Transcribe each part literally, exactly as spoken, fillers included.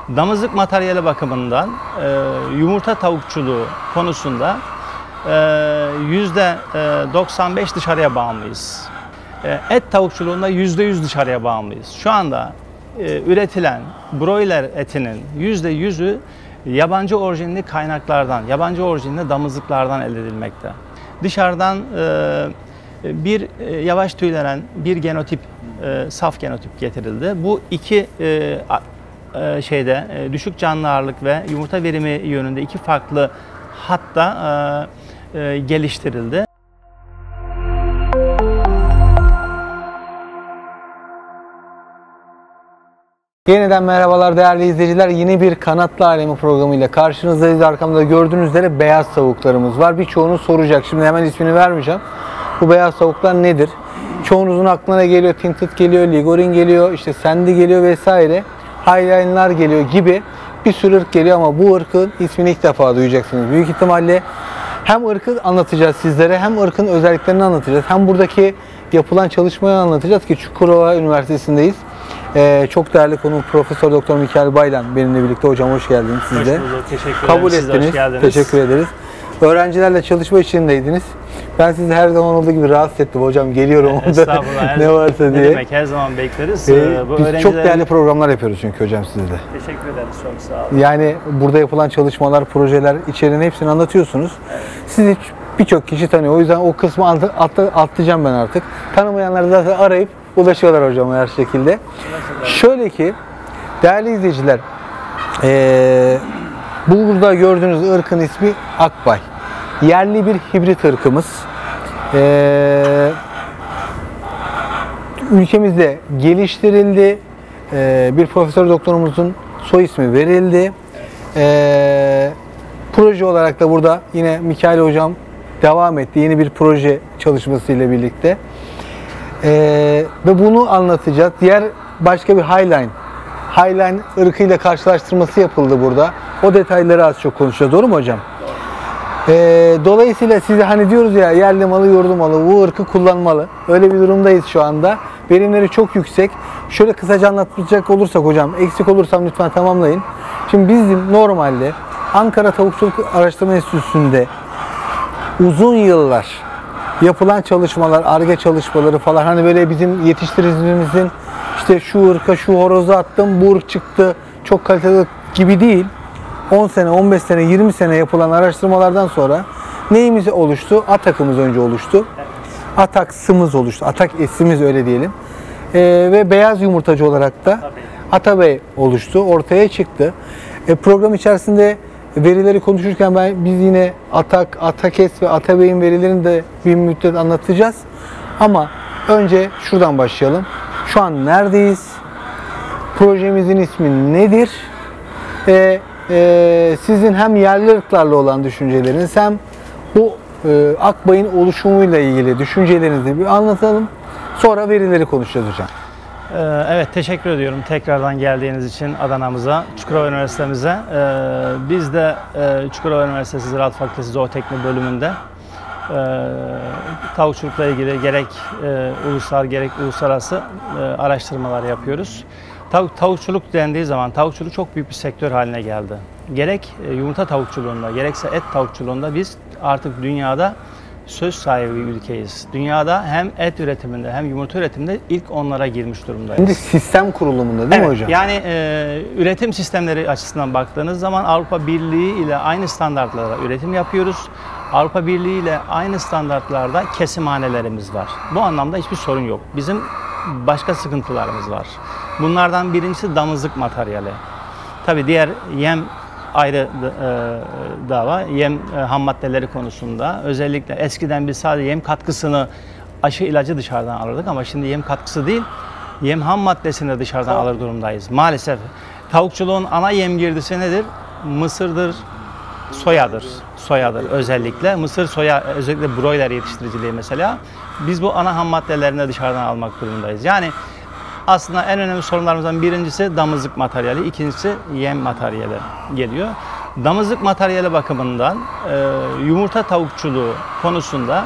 Damızlık materyali bakımından e, yumurta tavukçuluğu konusunda yüzde doksan beş dışarıya bağımlıyız. E, et tavukçuluğunda yüzde yüz dışarıya bağımlıyız. Şu anda e, üretilen broiler etinin yüzde yüzü yabancı orijinli kaynaklardan, yabancı orijinli damızlıklardan elde edilmekte. Dışarıdan e, bir e, yavaş tüylenen bir genotip, e, saf genotip getirildi. Bu iki e, e, şeyde e, düşük canlı ağırlık ve yumurta verimi yönünde iki farklı hatta e, e, geliştirildi. Yeniden merhabalar değerli izleyiciler. Yeni bir Kanatlı Alemi programıyla karşınızdayız. Arkamda gördüğünüz üzere beyaz tavuklarımız var. Birçoğunuz soracak. Şimdi hemen ismini vermeyeceğim. Bu beyaz tavuklar nedir? Çoğunuzun aklına geliyor. Tinted geliyor, Ligorin geliyor, işte Sandy geliyor vesaire. Highline'lar geliyor gibi bir sürü ırk geliyor ama bu ırkın ismini ilk defa duyacaksınız. Büyük ihtimalle hem ırkı anlatacağız sizlere, hem ırkın özelliklerini anlatacağız. Hem buradaki yapılan çalışmayı anlatacağız ki Çukurova Üniversitesi'ndeyiz. Ee, çok değerli konuğum Profesör Doktor Mikail Baylan benimle birlikte. Hocam hoş geldiniz siz de. Hoş bulduk, teşekkür Kabul ederim. ettiniz. Hoş geldiniz. Teşekkür ederiz. Öğrencilerle çalışma içindeydiniz. Ben sizi her zaman olduğu gibi rahatsız ettim. Hocam geliyorum Estağfurullah. ne varsa ne diye. Demek, her zaman bekleriz. Ee, Bu biz öğrencilerin... çok değerli programlar yapıyoruz çünkü hocam sizle. Teşekkür ederiz, çok sağ olun. Yani burada yapılan çalışmalar, projeler, içeriğinin hepsini anlatıyorsunuz. Evet. Sizi birçok kişi tanıyor. O yüzden o kısmı atlayacağım ben artık. Tanımayanları da arayıp ulaşıyorlar hocam her şekilde. Şöyle ki değerli izleyiciler, ee, bu burada gördüğünüz ırkın ismi Akbay. Yerli bir hibrit ırkımız. Ee, ülkemizde geliştirildi. Ee, bir profesör doktorumuzun soy ismi verildi. Ee, proje olarak da burada yine Mikail hocam devam etti. Yeni bir proje çalışmasıyla birlikte. Ee, ve bunu anlatacağız. Diğer başka bir Highline. Highline ırkıyla karşılaştırması yapıldı burada. O detayları az çok konuşacağız. Doğru mu hocam? Ee, dolayısıyla size hani diyoruz ya, yerli malı, yurdu malı, bu ırkı kullanmalı. Öyle bir durumdayız şu anda. Verimleri çok yüksek. Şöyle kısaca anlatacak olursak hocam, eksik olursam lütfen tamamlayın. Şimdi bizim normalde Ankara Tavukçuluk Araştırma Enstitüsü'nde uzun yıllar yapılan çalışmalar, Ar-Ge çalışmaları falan, hani böyle bizim yetiştiricimizin işte şu ırka şu horozu attım, bu ırk çıktı, çok kaliteli gibi değil. on sene, on beş sene, yirmi sene yapılan araştırmalardan sonra neyimiz oluştu? Atak'ımız önce oluştu. Ataks'ımız oluştu. Atak esimiz öyle diyelim. Ee, ve beyaz yumurtacı olarak da Atabey oluştu. Ortaya çıktı. E, program içerisinde verileri konuşurken ben biz yine Atak, Atakes ve Atabey'in verilerini de bir müddet anlatacağız. Ama önce şuradan başlayalım. Şu an neredeyiz? Projemizin ismi nedir? Ve e, sizin hem yerli ırklarla olan düşünceleriniz hem bu e, Akbay'ın oluşumuyla ilgili düşüncelerinizi bir anlatalım. Sonra verileri konuşacağız hocam. Evet, teşekkür ediyorum tekrardan geldiğiniz için Adana'mıza, Çukurova Üniversitemize. Biz de Çukurova Üniversitesi Ziraat Fakültesi Zooteknik bölümünde tavukçulukla ilgili gerek ulusal gerek uluslararası araştırmalar yapıyoruz. Tavuk, tavukçuluk dendiği zaman tavukçuluk çok büyük bir sektör haline geldi. Gerek yumurta tavukçuluğunda gerekse et tavukçuluğunda biz artık dünyada söz sahibi bir ülkeyiz. Dünyada hem et üretiminde hem yumurta üretiminde ilk onlara girmiş durumdayız. Şimdi sistem kurulumunda değil evet, mi hocam? Yani e, üretim sistemleri açısından baktığınız zaman Avrupa Birliği ile aynı standartlarda üretim yapıyoruz. Avrupa Birliği ile aynı standartlarda kesimhanelerimiz var. Bu anlamda hiçbir sorun yok. Bizim başka sıkıntılarımız var. Bunlardan birincisi damızlık materyali. Tabii diğer yem ayrı e, dava. Yem e, ham maddeleri konusunda özellikle eskiden biz sadece yem katkısını, aşı ilacı dışarıdan alırdık ama şimdi yem katkısı değil, yem ham maddesini de dışarıdan alır durumdayız. Maalesef tavukçuluğun ana yem girdisi nedir? Mısırdır, soyadır. Soyadır özellikle. Mısır, soya, özellikle broiler yetiştiriciliği mesela. Biz bu ana ham maddelerini de dışarıdan almak durumundayız. Yani aslında en önemli sorunlarımızdan birincisi damızlık materyali, ikincisi yem materyali geliyor. Damızlık materyali bakımından e, yumurta tavukçuluğu konusunda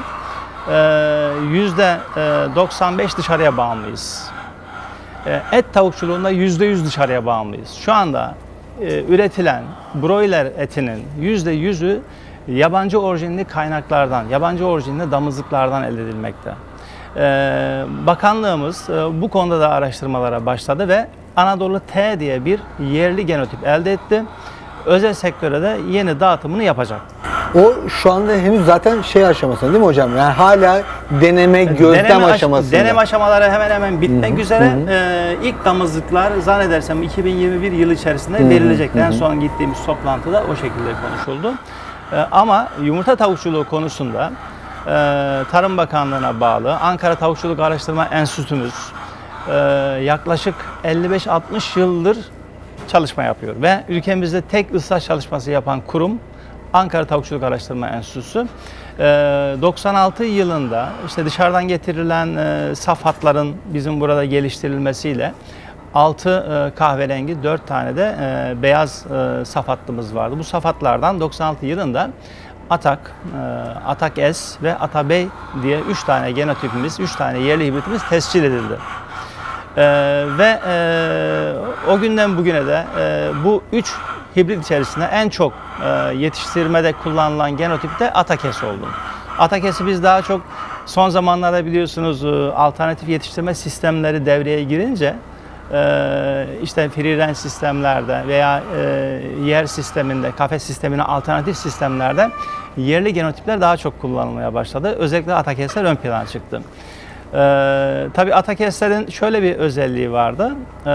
yüzde doksan beş dışarıya bağımlıyız. E, et tavukçuluğunda yüzde yüz dışarıya bağımlıyız. Şu anda e, üretilen broiler etinin yüzde yüzü yabancı orijinli kaynaklardan, yabancı orijinli damızlıklardan elde edilmekte. E, bakanlığımız e, bu konuda da araştırmalara başladı ve Anadolu T diye bir yerli genotip elde etti. Özel sektöre de yeni dağıtımını yapacak. O şu anda henüz zaten şey aşamasında değil mi hocam? Yani hala deneme, gözlem deneme aş- aşamasında. Deneme aşamaları hemen hemen bitmek Hı hı, üzere. hı hı. Ee, ilk damızlıklar zannedersem iki bin yirmi bir yılı içerisinde Hı hı, verilecek. hı hı. En son gittiğimiz toplantıda o şekilde konuşuldu. Ee, ama yumurta tavukçuluğu konusunda e, Tarım Bakanlığı'na bağlı Ankara Tavukçuluk Araştırma Enstitümüz e, yaklaşık elli beş altmış yıldır çalışma yapıyor ve ülkemizde tek ıslah çalışması yapan kurum Ankara Tavukçuluk Araştırma Enstitüsü. Ee, doksan altı yılında işte dışarıdan getirilen e, safhatların bizim burada geliştirilmesiyle altı e, kahverengi, dört tane de e, beyaz e, safhatlımız vardı. Bu safhatlardan doksan altı yılında Atak, e, Atak S ve Atabey diye üç tane genotipimiz, üç tane yerli hibritimiz tescil edildi. Ee, ve e, o günden bugüne de e, bu üç hibrit içerisinde en çok e, yetiştirmede kullanılan genotip de Atakes oldu. Atakes'i biz daha çok son zamanlarda biliyorsunuz e, alternatif yetiştirme sistemleri devreye girince e, işte free range sistemlerde veya e, yer sisteminde, kafes sistemine alternatif sistemlerde yerli genotipler daha çok kullanılmaya başladı. Özellikle Atakes'ler ön plana çıktı. Ee, tabii Atakeslerin şöyle bir özelliği vardı.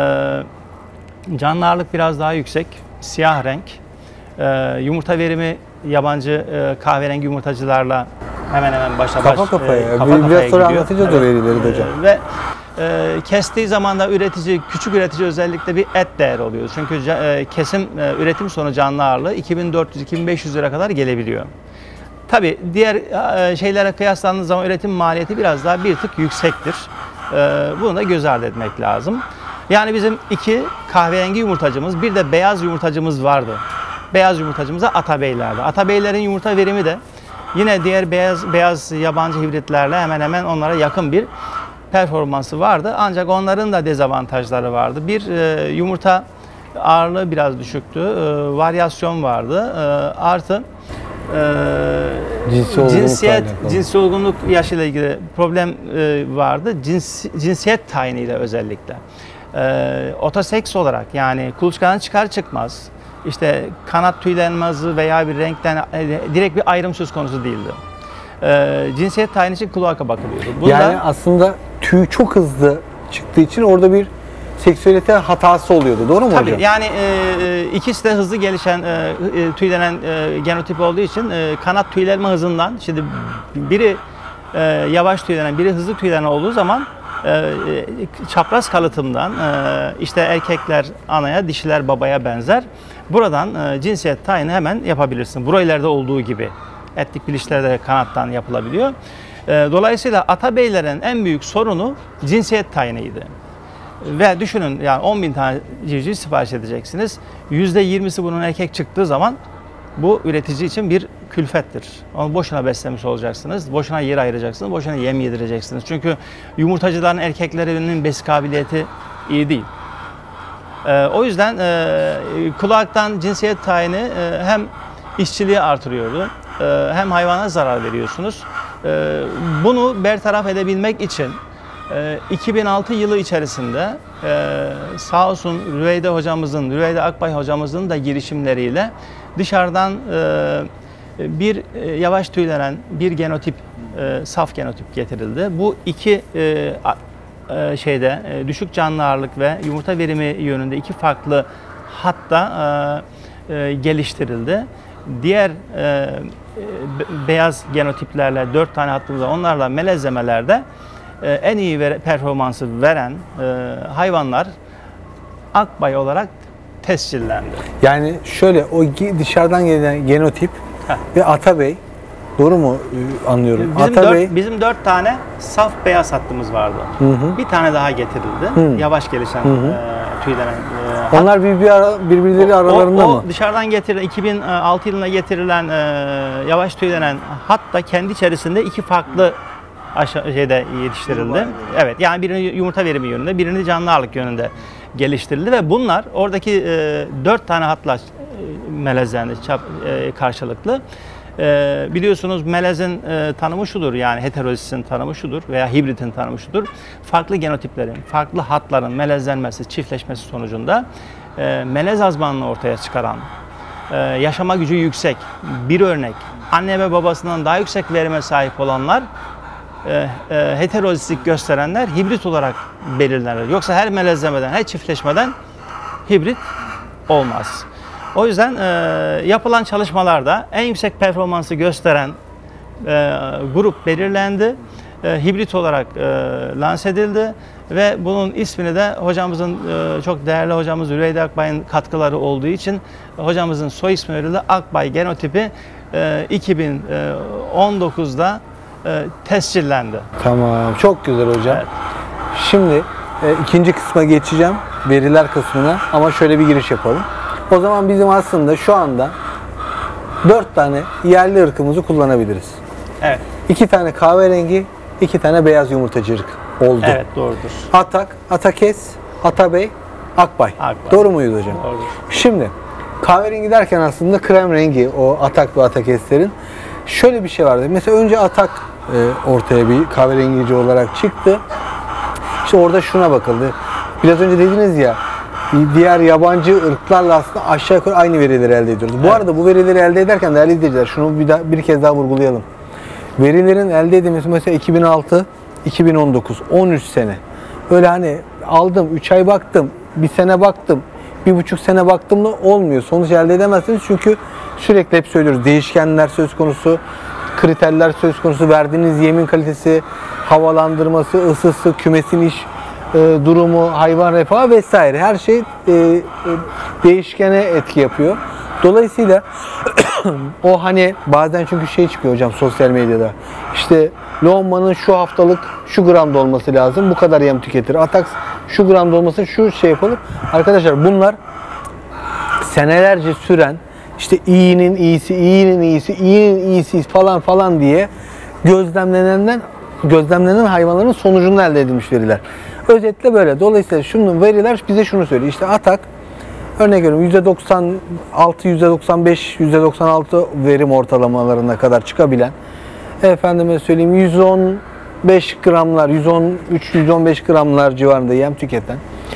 Ee, canlı ağırlık biraz daha yüksek, siyah renk. Ee, yumurta verimi yabancı e, kahverengi yumurtacılarla hemen hemen başa baş. Kafa kafaya. E, kafa Biraz kafaya sonra gidiyor. anlatacağız o verileri de hocam. Ee, ve e, kestiği zaman da üretici, küçük üretici özellikle bir et değeri oluyor. Çünkü e, kesim, e, üretim sonu canlı ağırlığı iki bin dört yüz iki bin beş yüz lira kadar gelebiliyor. Tabii diğer şeylere kıyaslandığı zaman üretim maliyeti biraz daha bir tık yüksektir. Bunu da göz ardı etmek lazım. Yani bizim iki kahverengi yumurtacımız, bir de beyaz yumurtacımız vardı. Beyaz yumurtacımız da Atabeyler'de. Atabeylerin yumurta verimi de yine diğer beyaz beyaz yabancı hibritlerle hemen hemen onlara yakın bir performansı vardı. Ancak onların da dezavantajları vardı. Bir yumurta ağırlığı biraz düşüktü. Varyasyon vardı. Artı Ee, Cinsi cinsiyet, olgunluk cinsi olgunluk yaşıyla ilgili problem e, vardı. Cins, cinsiyet tayiniyle özellikle. Ee, otoseks olarak yani kuluçkadan çıkar çıkmaz işte kanat tüylenmesi veya bir renkten e, direkt bir ayrım söz konusu değildi. Ee, cinsiyet tayini için kloaka bakılıyordu. Bunda, yani aslında tüy çok hızlı çıktığı için orada bir seksüelite hatası oluyordu. Doğru mu tabii, hocam? yani e, ikisi de hızlı gelişen, e, e, tüylenen e, genotip olduğu için e, kanat tüylenme hızından, şimdi biri e, yavaş tüylenen, biri hızlı tüylenen olduğu zaman e, e, çapraz kalıtımdan e, işte erkekler anaya, dişiler babaya benzer. Buradan e, cinsiyet tayini hemen yapabilirsin. Broiler'de olduğu gibi. Etlik bilişlerde kanattan yapılabiliyor. E, dolayısıyla Atabeylerin en büyük sorunu cinsiyet tayiniydi. Ve düşünün yani on bin tane civciv sipariş edeceksiniz. yüzde yirmisi bunun erkek çıktığı zaman bu üretici için bir külfettir. Onu boşuna beslemiş olacaksınız. Boşuna yer ayıracaksınız. Boşuna yem yedireceksiniz. Çünkü yumurtacıların erkeklerinin besi kabiliyeti iyi değil. Ee, o yüzden e, kulaktan cinsiyet tayini e, hem işçiliği artırıyordu e, hem hayvana zarar veriyorsunuz. E, bunu bertaraf edebilmek için iki bin altı yılı içerisinde sağ olsun Rüveyde hocamızın, Rüveyde Akbay hocamızın da girişimleriyle dışarıdan bir yavaş tüylenen bir genotip, saf genotip getirildi. Bu iki şeyde düşük canlı ağırlık ve yumurta verimi yönünde iki farklı hatta geliştirildi. Diğer beyaz genotiplerle dört tane hattımızda onlarla melezlemelerde en iyi performansı veren e, hayvanlar Akbay olarak tescillendi. Yani şöyle o dışarıdan gelen genotip Heh. ve Atabey, doğru mu anlıyorum? Bizim, Atabey, dört, bizim dört tane saf beyaz hattımız vardı. Hı hı. Bir tane daha getirildi. Hı. Yavaş gelişen, hı hı. E, tüylenen. E, Onlar hat. bir, bir ara, birbirleri o, aralarında o, mı? O dışarıdan getirilen, iki bin altı yılında getirilen e, yavaş tüylenen hatta kendi içerisinde iki farklı aşağı şeyde yetiştirildi. Evet, yani birini yumurta verimi yönünde, birini canlı ağırlık yönünde geliştirildi ve bunlar oradaki e, dört tane hatla e, melezlendi çap, e, karşılıklı. E, biliyorsunuz melezin e, tanımı şudur, yani heterolizisin tanımı şudur veya hibritin tanımı şudur. Farklı genotiplerin, farklı hatların melezlenmesi, çiftleşmesi sonucunda e, melez azmanını ortaya çıkaran, e, yaşama gücü yüksek bir örnek, anne ve babasından daha yüksek verime sahip olanlar, e, e, heterolizlik gösterenler hibrit olarak belirlenir. Yoksa her melezlemeden, her çiftleşmeden hibrit olmaz. O yüzden e, yapılan çalışmalarda en yüksek performansı gösteren e, grup belirlendi. E, hibrit olarak e, lanse edildi ve bunun ismini de hocamızın, e, çok değerli hocamız Üreyda Akbay'ın katkıları olduğu için hocamızın soy ismi verildi. Akbay genotipi e, iki bin on dokuzda e, tescillendi. Tamam, çok güzel hocam. Evet. Şimdi e, ikinci kısma geçeceğim, veriler kısmına, ama şöyle bir giriş yapalım. O zaman bizim aslında şu anda dört tane yerli ırkımızı kullanabiliriz. Evet. İki tane kahverengi, iki tane beyaz yumurtacı ırk oldu. Evet, doğrudur. Atak, Atakes, Atabey, Akbay. Akbay. Doğru muydu hocam? Doğrudur. Şimdi kahverengi derken aslında krem rengi o Atak ve Atakeslerin. Şöyle bir şey vardı. Mesela önce Atak e, ortaya bir kahverengici olarak çıktı. İşte orada şuna bakıldı. Biraz önce dediniz ya, diğer yabancı ırklarla aslında aşağı yukarı aynı verileri elde ediyoruz. Bu Evet. arada bu verileri elde ederken değerli izleyiciler, şunu bir, daha, bir kez daha vurgulayalım. Verilerin elde edilmesi mesela iki bin altı, iki bin on dokuz, on üç sene. Öyle hani aldım, üç ay baktım, bir sene baktım, bir buçuk sene baktım da olmuyor. Sonuç elde edemezsiniz çünkü sürekli hep söylüyoruz. Değişkenler söz konusu, kriterler söz konusu, verdiğiniz yemin kalitesi, havalandırması, ısısı, kümesin iş e, durumu, hayvan refahı vesaire. Her şey e, e, değişkene etki yapıyor. Dolayısıyla o hani bazen çünkü şey çıkıyor hocam sosyal medyada. İşte Lohmann'ın şu haftalık şu gramda olması lazım. Bu kadar yem tüketir. Atax şu gramda olması, şu şey yapılır. Arkadaşlar bunlar senelerce süren, işte iyinin iyisi, iyinin iyisi, iyinin iyisi falan falan diye gözlemlenenden gözlemlenen hayvanların sonucunda elde edilmiş veriler. Özetle böyle. Dolayısıyla şunun veriler bize şunu söylüyor. İşte Atak, örnek veriyorum, yüzde doksan altı, yüzde doksan beş, yüzde doksan altı verim ortalamalarına kadar çıkabilen, efendime söyleyeyim yüz on beş gramlar, yüz on üç yüz on beş gramlar civarında yem tüketen,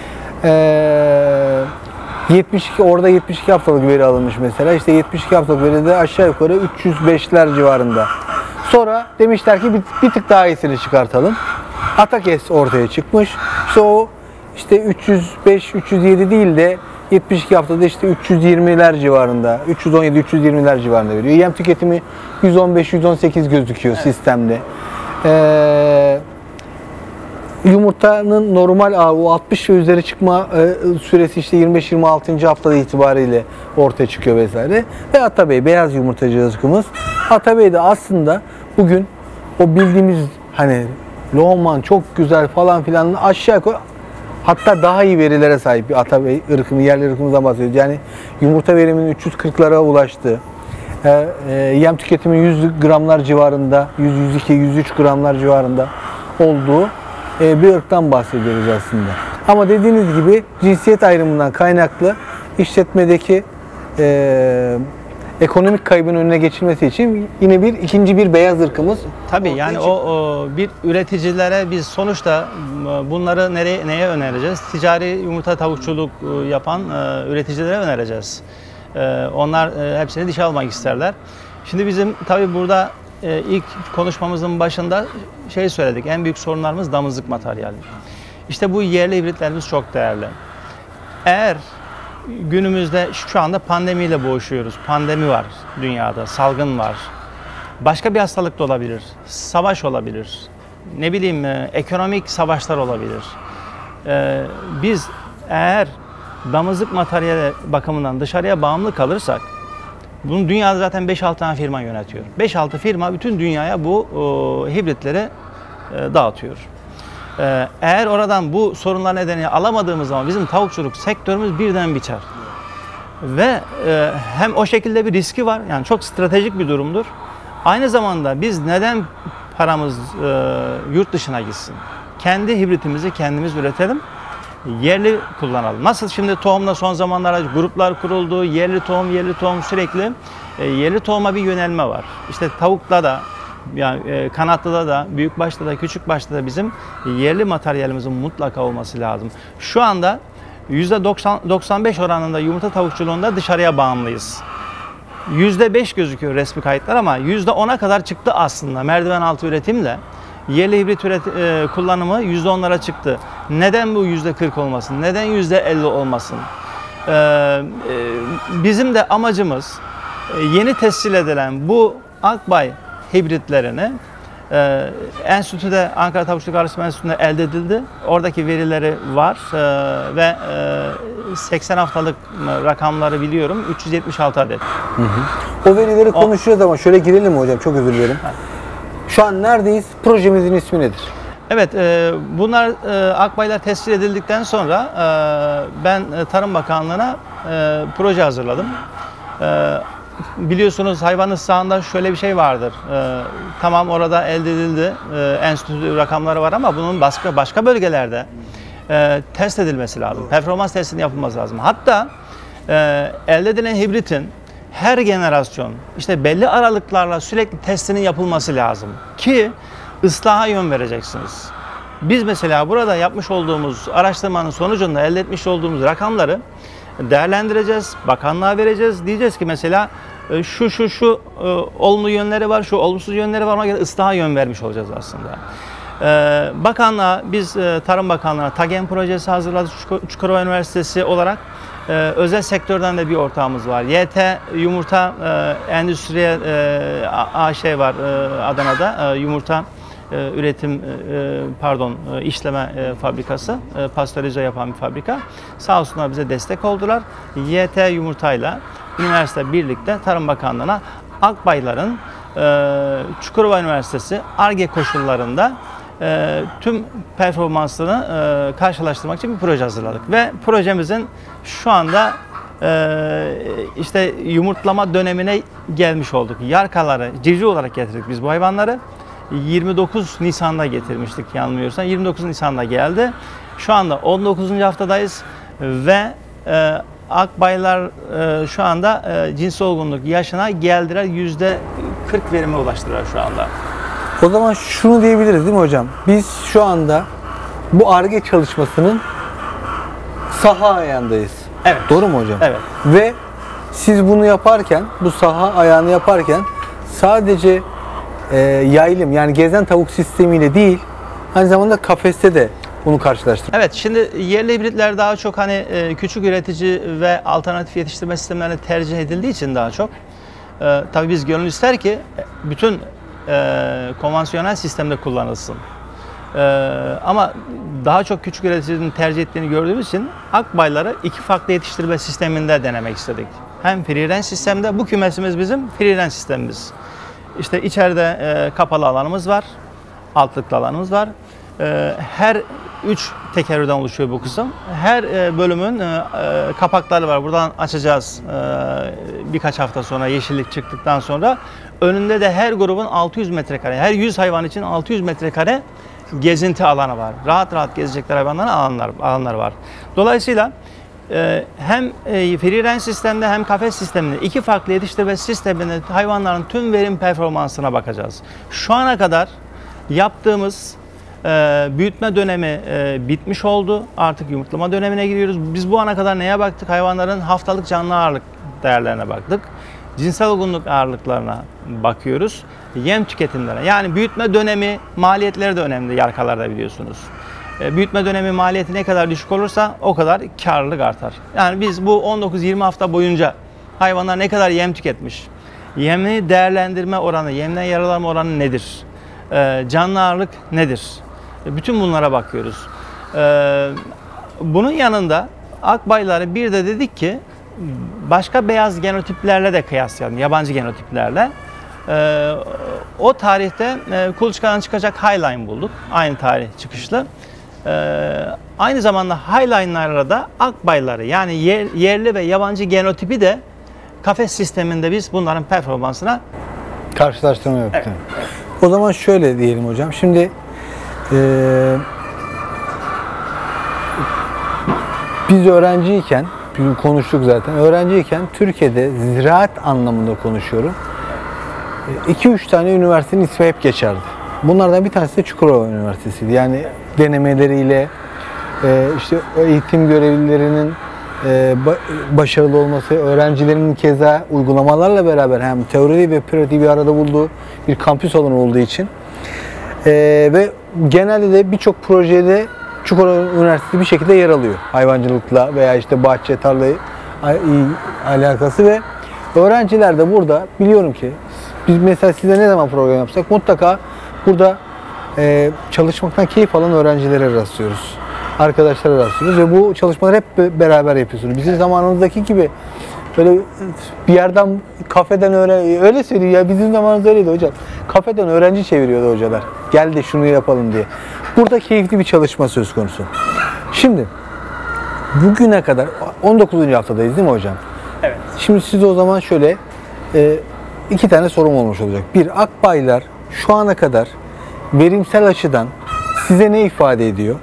ee, yetmiş iki, orada yetmiş iki haftalık veri alınmış mesela. İşte yetmiş iki haftalık veride aşağı yukarı üç yüz beşler civarında. Sonra demişler ki bir, bir tık daha iyisini çıkartalım. Atakes ortaya çıkmış. İşte o işte üç yüz beş, üç yüz yedi değil de yetmiş iki haftada işte üç yüz yirmiler civarında, üç yüz on yedi, üç yüz yirmiler civarında veriyor. Yem tüketimi yüz on beş, yüz on sekiz gözüküyor evet. sistemde. Ee, yumurtanın normal o altmış ve üzeri çıkma e, süresi işte yirmi beş yirmi altıncı haftada itibariyle ortaya çıkıyor vesaire. Ve Atabey, beyaz yumurtacı ırkımız. Atabey de aslında bugün o bildiğimiz hani Lohmann çok güzel falan filan aşağı yukarı hatta daha iyi verilere sahip bir Atabey ırkını, yerli ırkımızdan bahsediyoruz. Yani yumurta veriminin üç yüz kırklara ulaştığı, e, e, yem tüketimi yüz gramlar civarında, yüz, yüz iki, yüz üç gramlar civarında olduğu e, bir ırktan bahsediyoruz aslında. Ama dediğiniz gibi cinsiyet ayrımından kaynaklı işletmedeki e, ekonomik kaybın önüne geçilmesi için yine bir ikinci bir beyaz ırkımız. Tabii yani o, o bir üreticilere biz sonuçta bunları nereye neye önereceğiz? Ticari yumurta tavukçuluk yapan e, üreticilere önereceğiz. E, onlar e, hepsini dişe almak isterler. Şimdi bizim tabii burada e, ilk konuşmamızın başında şey söyledik. En büyük sorunlarımız damızlık materyali. İşte bu yerli hibritlerimiz çok değerli. Eğer günümüzde şu anda pandemiyle boğuşuyoruz. Pandemi var dünyada, salgın var. Başka bir hastalık da olabilir. Savaş olabilir. Ne bileyim ekonomik savaşlar olabilir. Ee, biz eğer damızlık materyali bakımından dışarıya bağımlı kalırsak, bunu dünyada zaten beş altı tane firma yönetiyor. beş altı firma bütün dünyaya bu o, hibritleri e, dağıtıyor. Eğer oradan bu sorunlar nedeniyle alamadığımız zaman bizim tavukçuluk sektörümüz birden biter. Ve e, hem o şekilde bir riski var, yani çok stratejik bir durumdur. Aynı zamanda biz neden paramız e, yurt dışına gitsin? Kendi hibritimizi kendimiz üretelim yerli kullanalım. Nasıl şimdi tohumda son zamanlarda gruplar kuruldu, yerli tohum, yerli tohum sürekli e, yerli tohuma bir yönelme var. İşte tavukta da, yani e, kanatlıda da, büyük başta da, küçük başta da bizim yerli materyalimizin mutlaka olması lazım. Şu anda yüzde doksan beş oranında yumurta tavukçuluğunda dışarıya bağımlıyız. yüzde beş gözüküyor resmi kayıtlar ama yüzde ona kadar çıktı aslında merdiven altı üretimle. Yerli hibrit üret, e, kullanımı yüzde onlara çıktı. Neden bu yüzde kırk olmasın? Neden yüzde elli olmasın? Ee, e, bizim de amacımız e, yeni tescil edilen bu Akbay hibritlerini e, enstitüde, Ankara Tavukçuluk Araştırma Enstitüsü'nde elde edildi. Oradaki verileri var e, ve e, seksen haftalık rakamları biliyorum. üç yüz yetmiş altı adet. Hı hı. O verileri konuşuyoruz ama şöyle girelim mi hocam? Çok özür dilerim. Ha. Şu an neredeyiz? Projemizin ismi nedir? Evet, e, bunlar e, Akbaylar tescil edildikten sonra e, ben e, Tarım Bakanlığı'na e, proje hazırladım. E, biliyorsunuz hayvanat sahanda şöyle bir şey vardır. E, tamam orada elde edildi, e, enstitü rakamları var ama bunun başka başka bölgelerde e, test edilmesi lazım. Performans testinin yapılması lazım. Hatta e, elde edilen hibritin her jenerasyon işte belli aralıklarla sürekli testinin yapılması lazım ki ıslaha yön vereceksiniz. Biz mesela burada yapmış olduğumuz araştırmanın sonucunda elde etmiş olduğumuz rakamları değerlendireceğiz, bakanlığa vereceğiz. Diyeceğiz ki mesela şu şu şu e, olumlu yönleri var, şu olumsuz yönleri var, ona göre ıslaha yön vermiş olacağız aslında. E, bakanlığa, biz e, Tarım Bakanlığı'na TAGEN projesi hazırladık Çukurova Üniversitesi olarak. Ee, özel sektörden de bir ortağımız var. Y T Yumurta e, Endüstriye e, A Ş var e, Adana'da. E, yumurta e, üretim e, pardon e, işleme e, fabrikası. E, pastörize yapan bir fabrika. Sağ olsunlar bize destek oldular. Y T Yumurta'yla üniversite birlikte Tarım Bakanlığı'na Akbaylar'ın e, Çukurova Üniversitesi Ar-Ge koşullarında E, tüm performansını e, karşılaştırmak için bir proje hazırladık ve projemizin şu anda e, işte yumurtlama dönemine gelmiş olduk. Yarkaları civciv olarak getirdik biz bu hayvanları. yirmi dokuz Nisan'da getirmiştik yanılmıyorsam. yirmi dokuz Nisan'da geldi. Şu anda on dokuzuncu haftadayız ve e, Akbaylar e, şu anda e, cinsel olgunluk yaşına geldiler. yüzde kırk verime ulaştılar şu anda. O zaman şunu diyebiliriz değil mi hocam? Biz şu anda bu Ar-Ge çalışmasının saha ayağındayız. Evet. Doğru mu hocam? Evet. Ve siz bunu yaparken, bu saha ayağını yaparken sadece e, yaylım yani gezen tavuk sistemiyle değil, aynı zamanda kafeste de bunu karşılaştırdık. Evet, şimdi yerli hibritler daha çok hani e, küçük üretici ve alternatif yetiştirme sistemlerine tercih edildiği için daha çok. E, tabii biz gönül ister ki bütün e, konvansiyonel sistemde kullanılsın. E, ama daha çok küçük üreticinin tercih ettiğini gördüğümüz için Akbayları iki farklı yetiştirme sisteminde denemek istedik. Hem free range sistemde, bu kümesimiz bizim free range sistemimiz. İşte içeride e, kapalı alanımız var, altlıklı alanımız var. E, her üç tekerrürden oluşuyor bu kısım. Her e, bölümün e, e, kapakları var. Buradan açacağız e, birkaç hafta sonra, yeşillik çıktıktan sonra. Önünde de her grubun altı yüz metrekare, her yüz hayvan için altı yüz metrekare gezinti alanı var. Rahat rahat gezecekler hayvanların alanlar, alanlar var. Dolayısıyla e, hem e, free range sistemde hem kafes sisteminde iki farklı yetiştirme sisteminde hayvanların tüm verim performansına bakacağız. Şu ana kadar yaptığımız e, büyütme dönemi e, bitmiş oldu. Artık yumurtlama dönemine giriyoruz. Biz bu ana kadar neye baktık? Hayvanların haftalık canlı ağırlık değerlerine baktık. Cinsel olgunluk ağırlıklarına bakıyoruz. Yem tüketimlerine. Yani büyütme dönemi maliyetleri de önemli yarkalarda biliyorsunuz. E, büyütme dönemi maliyeti ne kadar düşük olursa o kadar karlılık artar. Yani biz bu on dokuz yirmi hafta boyunca hayvanlar ne kadar yem tüketmiş? Yemini değerlendirme oranı, yemden yaralanma oranı nedir? E, canlı ağırlık nedir? E, bütün bunlara bakıyoruz. E, bunun yanında Akbayları bir de dedik ki başka beyaz genotiplerle de kıyaslayalım, yabancı genotiplerle. Ee, o tarihte e, kuluçkadan çıkacak Highline bulduk, aynı tarih çıkışlı. Ee, aynı zamanda Highline'larla da Akbayları yani yer, yerli ve yabancı genotipi de kafes sisteminde biz bunların performansına karşılaştırma yaptık. Evet. O zaman şöyle diyelim hocam. Şimdi e, biz öğrenciyken, bugün konuştuk zaten, öğrenciyken Türkiye'de ziraat anlamında konuşuyorum. iki üç tane üniversitenin ismi hep geçerdi. Bunlardan bir tanesi de Çukurova Üniversitesi'ydi. Yani denemeleriyle, işte eğitim görevlilerinin başarılı olması, öğrencilerin keza uygulamalarla beraber hem teori ve pratiği bir arada bulduğu bir kampüs alanı olduğu için ve genelde de birçok projede Çukurova Üniversitesi bir şekilde yer alıyor. Hayvancılıkla veya işte bahçe, tarla alakası ve öğrenciler de burada biliyorum ki biz mesela size ne zaman program yapsak mutlaka burada e, çalışmaktan keyif alan öğrencilere rastlıyoruz. Arkadaşlara rastlıyoruz ve bu çalışmaları hep beraber yapıyorsunuz. Bizim zamanımızdaki gibi böyle bir yerden kafeden öğrenci, öyle söyleyeyim ya bizim zamanımızda öyleydi hocam. Kafeden öğrenci çeviriyordu hocalar. Gel de şunu yapalım diye. Burada keyifli bir çalışma söz konusu. Şimdi bugüne kadar on dokuzuncu haftadayız değil mi hocam? Evet. Şimdi size o zaman şöyle e, iki tane sorum olmuş olacak. Bir, Akbaylar şu ana kadar verimsel açıdan size ne ifade ediyor?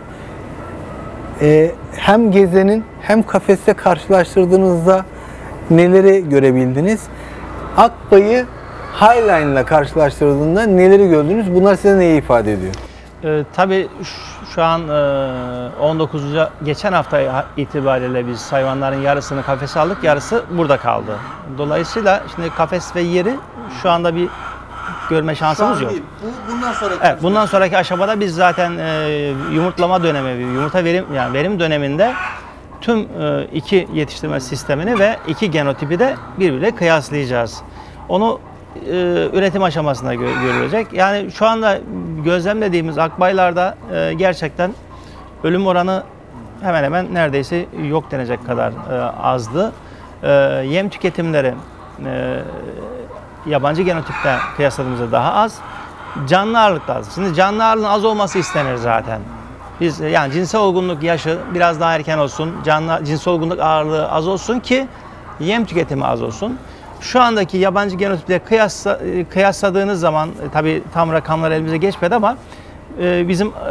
E, hem gezenin hem kafeste karşılaştırdığınızda neleri görebildiniz? Akbay'ı Highline ile karşılaştırdığında neleri gördünüz? Bunlar size neyi ifade ediyor? Ee, tabii şu an on dokuzuncu geçen hafta itibariyle biz hayvanların yarısını kafese aldık, yarısı burada kaldı. Dolayısıyla şimdi kafes ve yeri şu anda bir görme şansımız yok. Değil. Bu, bundan sonraki evet, bundan sonraki aşamada biz zaten e, yumurtlama dönemi, yumurta verim yani verim döneminde tüm e, iki yetiştirme sistemini ve iki genotipi de birbiriyle kıyaslayacağız. Onu e, üretim aşamasında gö görülecek. Yani şu anda gözlemlediğimiz akbaylarda e, gerçekten ölüm oranı hemen hemen neredeyse yok denecek kadar e, azdı. E, yem tüketimleri e, yabancı genotipte kıyasladığımızda daha az. Canlı ağırlık da az. Şimdi canlı ağırlığın az olması istenir zaten. Biz yani cinsel olgunluk yaşı biraz daha erken olsun, canlı cinsel olgunluk ağırlığı az olsun ki yem tüketimi az olsun. Şu andaki yabancı genotiple kıyasla, kıyasladığınız zaman tabii tam rakamlar elimize geçmedi ama e, bizim e,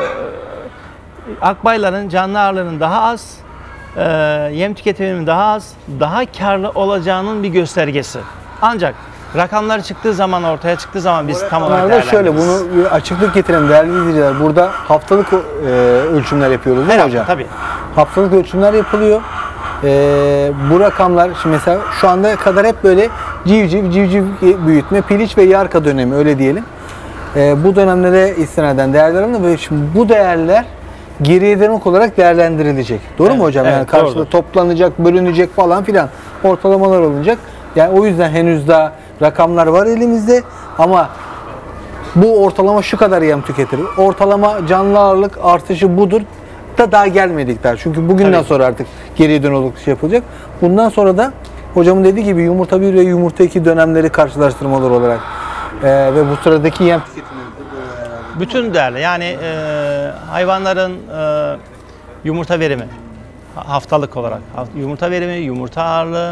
akbayların canlı ağırlığının daha az, e, yem tüketiminin daha az, daha karlı olacağının bir göstergesi. Ancak rakamlar çıktığı zaman, ortaya çıktığı zaman biz tam olarak değerlendiririz. Şöyle bunu bir açıklık getirelim değerli izleyiciler. Burada haftalık e, ölçümler yapıyoruz değil mi hocam? Tabii. Haftalık ölçümler yapılıyor. E, bu rakamlar şimdi mesela şu anda kadar hep böyle civciv, civciv büyütme, piliç ve yarka dönemi öyle diyelim. E, bu dönemlere istinaden değerler alınıyor ve şimdi bu değerler geriye dönük olarak değerlendirilecek. Doğru evet, mu hocam? Evet, yani karşılığı doğrudur. toplanacak, bölünecek falan filan ortalamalar olacak. Yani o yüzden henüz daha rakamlar var elimizde ama bu ortalama şu kadar yem tüketir. Ortalama canlı ağırlık artışı budur da daha gelmedik daha. Çünkü bugünden Tabii. sonra artık geriye dönük şey yapılacak. Bundan sonra da hocamın dediği gibi yumurta bir ve yumurta iki dönemleri karşılaştırmalar olarak ee, ve bu sıradaki yem tüketimi bütün değerli yani e, hayvanların e, yumurta verimi haftalık olarak yumurta verimi, yumurta ağırlığı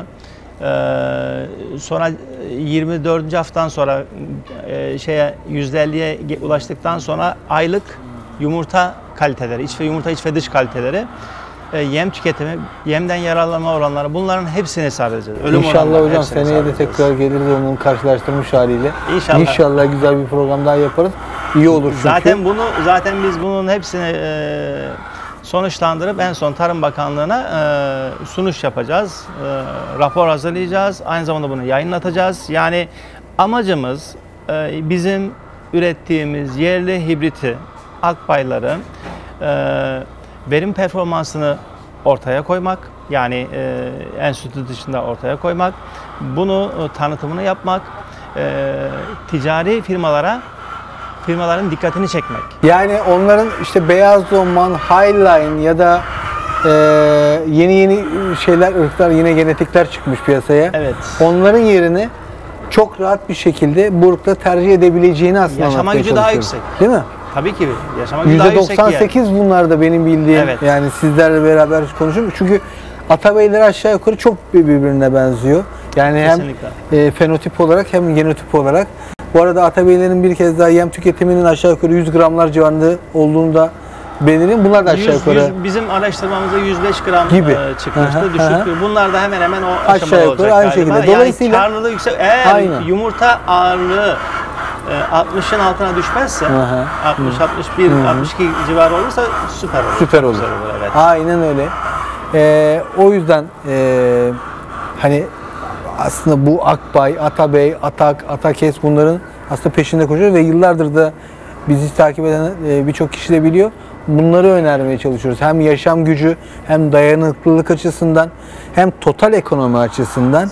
e, sonra yirmi dördüncü haftadan sonra e, şeye yüzde elliye ulaştıktan sonra aylık yumurta kaliteleri, iç ve yumurta iç ve dış kaliteleri, e, yem tüketimi, yemden yararlanma oranları bunların hepsini hesap edeceğiz. Ölüm İnşallah hocam hepsini seneye de hesap edeceğiz. tekrar geliriz onun karşılaştırmış haliyle. İnşallah. İnşallah güzel bir program daha yaparız. İyi olur çünkü. Zaten bunu zaten biz bunun hepsini e, sonuçlandırıp en son Tarım Bakanlığı'na e, sunuş yapacağız. E, rapor hazırlayacağız. Aynı zamanda bunu yayınlatacağız. Yani amacımız e, bizim ürettiğimiz yerli hibriti akbayları e, verim performansını ortaya koymak. Yani e, enstitü dışında ortaya koymak. Bunu e, tanıtımını yapmak. E, ticari firmalara firmaların dikkatini çekmek. Yani onların işte beyaz donman, highline ya da e, yeni yeni şeyler, ırklar, yine genetikler çıkmış piyasaya. Evet. Onların yerini çok rahat bir şekilde bu ırkla tercih edebileceğini aslında Yaşama anlatmaya gücü daha çalışıyoruz. yüksek. Değil mi? Tabii ki yaşama gücü daha yüzde yüksek doksan sekiz yani. bunlar da benim bildiğim. Evet. Yani sizlerle beraber konuşuyorum. Çünkü atabeyler aşağı yukarı çok birbirine benziyor. Yani Kesinlikle. hem e, fenotip olarak hem genotip olarak. Bu arada atabeylerin bir kez daha yem tüketiminin aşağı yukarı yüz gramlar civarında olduğunu da belirleyin. Bunlar da aşağı yüz, yukarı yüz, bizim araştırmamızda yüz beş gram gibi e, çıkmıştı. Aha, düşük. aha. Bunlar da hemen hemen o Aşağı aşamada yukarı olacak aynı galiba. şekilde. Dolayısıyla- yani karlılığı yüksek. Eğer Aynen. yumurta ağırlığı e, altmışın altına düşmezse, Aha. altmış, altmış bir, altmış iki civarı olursa süper olur. süper olur. Güzel olur, evet. Aynen öyle. Ee, o yüzden e, hani aslında bu Akbay, Atabey, Atak, Atakes bunların aslında peşinde koşuyor ve yıllardır da bizi takip eden e, birçok kişi de biliyor. Bunları önermeye çalışıyoruz. Hem yaşam gücü, hem dayanıklılık açısından, hem total ekonomi açısından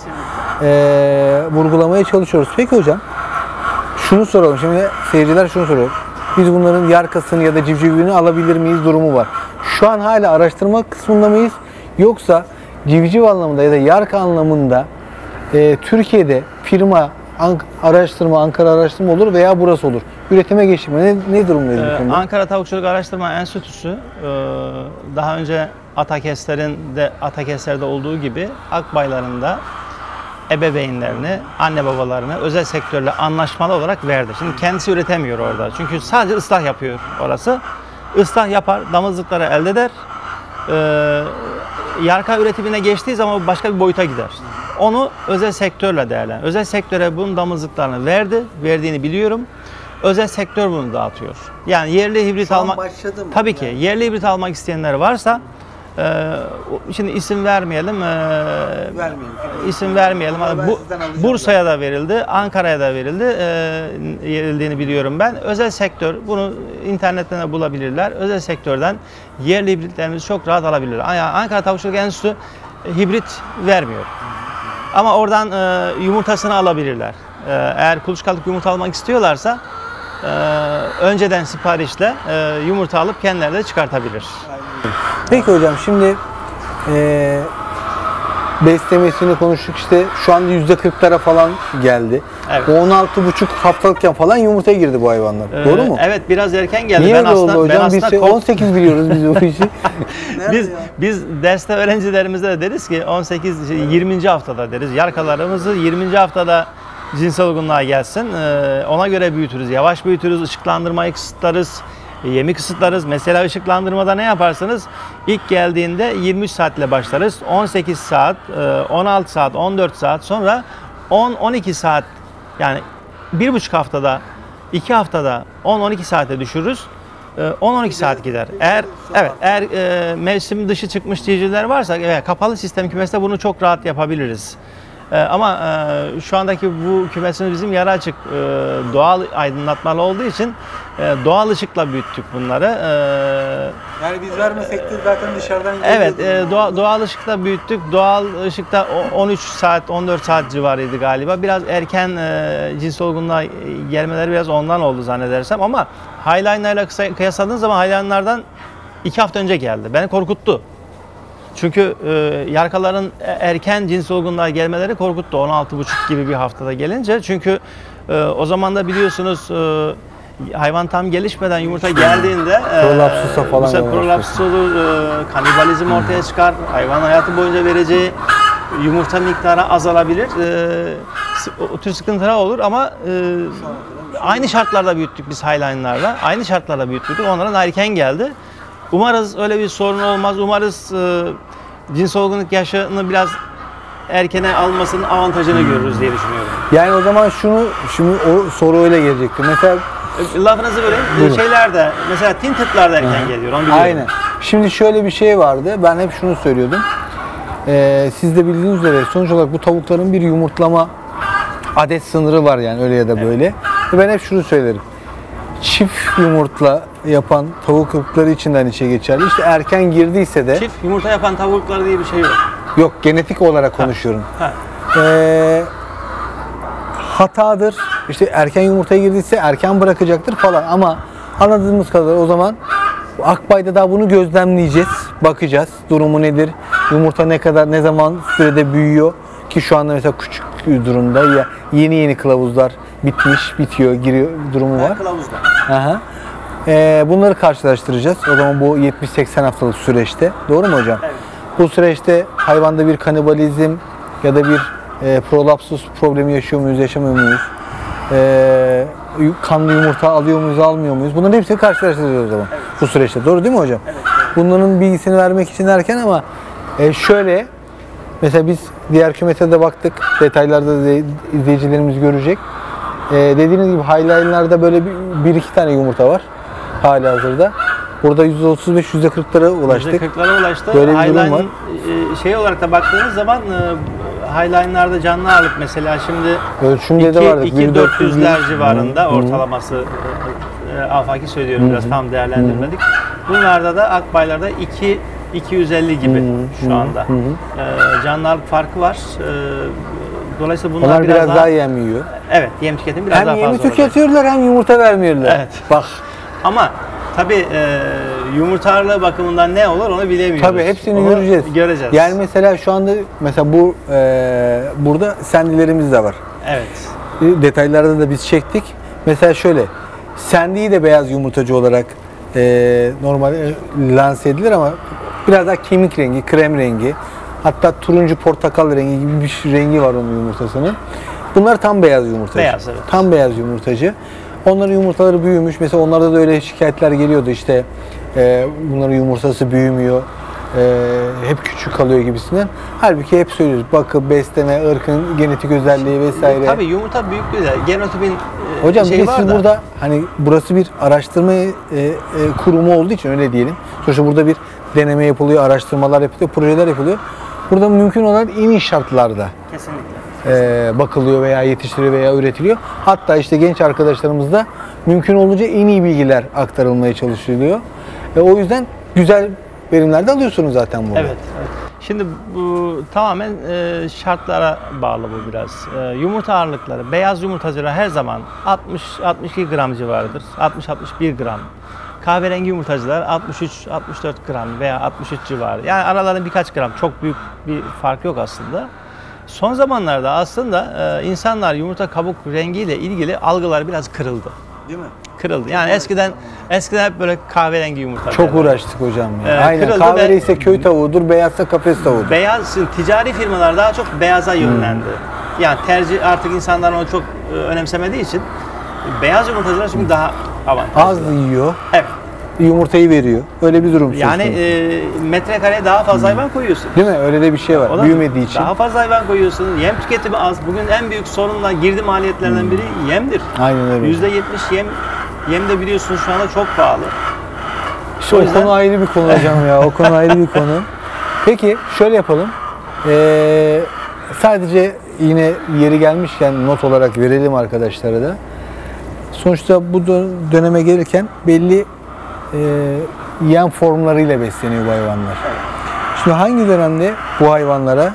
e, vurgulamaya çalışıyoruz. Peki hocam, şunu soralım. Şimdi seyirciler şunu soruyor. Biz bunların yarkasını ya da civcivini alabilir miyiz durumu var. Şu an hala araştırma kısmında mıyız? Yoksa civciv anlamında ya da yarka anlamında e, Türkiye'de firma Ank- araştırma, Ankara araştırma olur veya burası olur. Üretime geçme. Ne, ne durumdayız bu Ee, konuda? Ankara Tavukçuluk Araştırma Enstitüsü e, daha önce Atakeslerin de Atakesler'de olduğu gibi akbaylarında ebeveynlerini, anne babalarını özel sektörle anlaşmalı olarak verdi. Şimdi kendisi üretemiyor orada. Çünkü sadece ıslah yapıyor orası. Islah yapar, damızlıkları elde eder. Ee, yarka üretimine geçtiği zaman başka bir boyuta gider. Onu özel sektörle değerlendir. Özel sektöre bunun damızlıklarını verdi. Verdiğini biliyorum. Özel sektör bunu dağıtıyor. Yani yerli hibrit Şu an almak başladı mı? tabii ki yerli hibrit almak isteyenler varsa e, şimdi isim vermeyelim. E, Vermeyelim. isim vermeyelim. Ama ben Bu sizden alacağım Bursa'ya da verildi, Ankara'ya da verildi. E, verildiğini biliyorum ben. Özel sektör bunu internetten de bulabilirler. Özel sektörden yerli hibritlerimizi çok rahat alabilirler. Yani Ankara Tavukçuluk Enstitüsü e, hibrit vermiyor. Ama oradan e, yumurtasını alabilirler. E, eğer kuluçkalık yumurta almak istiyorlarsa e, önceden siparişle e, yumurta alıp kendileri de çıkartabilir. Peki hocam, şimdi e, beslemesini konuştuk, işte şu anda yüzde kırklara falan geldi. Evet. on altı buçuk haftalıkken falan yumurtaya girdi bu hayvanlar. E, Doğru mu? Evet, biraz erken geldi. Niye ben öyle aslında, oldu ben hocam? aslında Biz kork- on sekiz biliyoruz biz o işi. biz biz derste öğrencilerimize de deriz ki on sekiz yirminci haftada deriz. Yarkalarımızı yirminci haftada cinsel olgunluğa gelsin. Ee, ona göre büyütürüz. Yavaş büyütürüz. Işıklandırmayı kısıtlarız. Yemi kısıtlarız. Mesela ışıklandırmada ne yaparsınız? İlk geldiğinde yirmi üç saatle başlarız. on sekiz saat, on altı saat, on dört saat, sonra on on iki saat, yani bir buçuk haftada, iki haftada on on iki saate düşürürüz. on on iki saat gider. Eğer evet eğer e, mevsim dışı çıkmış civcivler varsa, evet, kapalı sistem kümeste bunu çok rahat yapabiliriz. E, ama e, şu andaki bu kümesimiz bizim yarı açık e, doğal aydınlatmalı olduğu için e, doğal ışıkla büyüttük bunları. E, Yani biz vermesek de zaten dışarıdan evet, e, doğa, doğal ışıkla büyüttük. Doğal ışıkta o- on üç saat, on dört saat civarıydı galiba. Biraz erken e, cins olgunluğa gelmeleri biraz ondan oldu zannedersem, ama Highliner'la kıyasladığın zaman Highliner'dan iki hafta önce geldi. Beni korkuttu. Çünkü e, yarkaların erken cins olgunluğa gelmeleri korkuttu. on altı buçuk gibi bir haftada gelince. Çünkü e, o zaman da biliyorsunuz e, hayvan tam gelişmeden yumurta geldiğinde e, Prolapsusa falan bu sefer yol prolapsus olur, e, kanibalizm ortaya çıkar. Hayvan hayatı boyunca vereceği yumurta miktarı azalabilir. E, o tür sıkıntılar olur, ama e, aynı şartlarda büyüttük biz Highline'larla. Aynı şartlarda büyüttük. Onların erken geldi. Umarız öyle bir sorun olmaz. Umarız e, cins olgunluk yaşını biraz erkene almasının avantajını görürüz diye düşünüyorum. Yani o zaman şunu, şimdi o soru öyle gelecekti. Mesela E, Lafınızı böleyim. Buyurun. Şeylerde, mesela Tinted'lar da erken geliyor. Onu biliyorum. aynen. Şimdi şöyle bir şey vardı. Ben hep şunu söylüyordum. Ee, siz de bildiğiniz üzere sonuç olarak bu tavukların bir yumurtlama adet sınırı var, yani öyle ya da böyle. Ve ben hep şunu söylerim. Çift yumurtla yapan tavuk ırkları için de aynı şey geçerli. İşte erken girdiyse de Çift yumurta yapan tavuklar diye bir şey yok. yok, genetik olarak konuşuyorum. Ha. Ee, hatadır. İşte erken yumurtaya girdiyse erken bırakacaktır falan, ama anladığımız kadar o zaman Akbay'da daha bunu gözlemleyeceğiz, bakacağız. Durumu nedir? Yumurta ne kadar, ne zaman sürede büyüyor ki şu anda mesela küçük durumda, ya yeni yeni kılavuzlar bitmiş, bitiyor, giriyor durumu var. Kılavuzda. Aha. Ee, bunları karşılaştıracağız. O zaman bu yetmiş seksen haftalık süreçte. Doğru mu hocam? Evet. Bu süreçte hayvanda bir kanibalizm ya da bir e, prolapsus problemi yaşıyor muyuz, yaşamıyor muyuz? E, kanlı yumurta alıyor muyuz, almıyor muyuz? Bunların hepsini karşılaştıracağız o zaman. Evet. bu süreçte. Doğru değil mi hocam? Evet. Bunların bilgisini vermek için erken ama e, şöyle mesela biz diğer kümese de baktık. Detaylarda da izleyicilerimiz görecek. E, dediğiniz gibi highline'larda böyle bir, bir iki tane yumurta var halihazırda. Burada yüzde otuz beş yüzde kırklara ulaştık. yüzde kırklara ulaştı. Böyle bir durum Highline, var. e, şey olarak da baktığınız zaman e, highline'larda canlı ağırlık mesela şimdi Ölçümde de vardı. iki dört yüzler civarında ortalaması e, afaki söylüyorum, biraz tam değerlendirmedik. Bunlarda da akbaylarda iki iki yüz elli gibi şu anda. E, canlı ağırlık farkı var. E, dolayısıyla bunlar Onlar biraz, biraz daha, daha yem yiyor. evet, yem tüketimi biraz Hem daha fazla yemi olacak. tüketiyorlar hem yumurta vermiyorlar. Evet. Bak. Ama tabii e, yumurtarlığı bakımından ne olur onu bilemiyoruz. Tabii hepsini Onu göreceğiz. Göreceğiz. Yani mesela şu anda mesela bu e, burada sendilerimiz de var. Evet. Detaylarda da biz çektik. Mesela şöyle, sendiyi de beyaz yumurtacı olarak e, normal e, lanse edilir ama biraz daha kemik rengi, krem rengi, hatta turuncu portakal rengi gibi bir şey- rengi var onun yumurtasının. Bunlar tam beyaz yumurtacı. Beyaz, evet. Tam beyaz yumurtacı. Onların yumurtaları büyümüş. Mesela onlarda da öyle şikayetler geliyordu işte e, bunların yumurtası büyümüyor. e, hep küçük kalıyor gibisinden. Halbuki hep söylüyoruz. Bakım, besleme, ırkın genetik özelliği vesaire. Tabii yumurta büyüklüğü de genotipin e, Hocam şeyi bir de var siz da. burada hani burası bir araştırma e, e, kurumu olduğu için öyle diyelim. Sonuçta burada bir deneme yapılıyor, araştırmalar yapılıyor, projeler yapılıyor. Burada mümkün olan en iyi şartlarda Kesinlikle. e, bakılıyor veya yetiştiriliyor veya üretiliyor. Hatta işte genç arkadaşlarımız da mümkün olunca en iyi bilgiler aktarılmaya çalışılıyor. E, o yüzden güzel verimler de alıyorsunuz zaten burada. Evet, evet. Şimdi bu tamamen e, şartlara bağlı bu biraz. E, yumurta ağırlıkları, beyaz yumurtacılar her zaman altmış altmış iki gram civarıdır. altmış altmış bir gram. Kahverengi yumurtacılar altmış üç altmış dört gram veya altmış üç civarı. Yani aralarında birkaç gram, çok büyük bir fark yok aslında. Son zamanlarda aslında e, insanlar yumurta kabuk rengiyle ilgili algılar biraz kırıldı. Değil mi? Kırıldı. Yani eskiden eskiden hep böyle kahverengi yumurta. Çok derler. uğraştık hocam ya. Ee, Aynen. kırıldı Kahveri ve- ise köy tavuğudur, beyazsa kafes tavuğudur. Beyaz, şimdi ticari firmalar daha çok beyaza yönlendi. Yani tercih artık insanlar onu çok e, önemsemediği için beyaz yumurtacılar şimdi daha avantajlı. Az yiyor, Evet. yumurtayı veriyor. Öyle bir durum söz Yani konusu. e, metrekareye daha fazla hayvan koyuyorsun. Değil mi? Öyle de bir şey var. O da Büyümediği için. Daha fazla hayvan koyuyorsun. Yem tüketimi az. Bugün en büyük sorunla girdi maliyetlerinden biri yemdir. Aynen öyle. yüzde yetmiş yem yem de biliyorsunuz şu anda çok pahalı. İşte O o, yüzden- konu ayrı bir konu hocam ya. O konu ayrı bir konu. Peki şöyle yapalım. Ee, sadece yine yeri gelmişken not olarak verelim arkadaşlara da. Sonuçta bu dö- döneme gelirken belli e, yem formlarıyla besleniyor bu hayvanlar. Şimdi hangi dönemde bu hayvanlara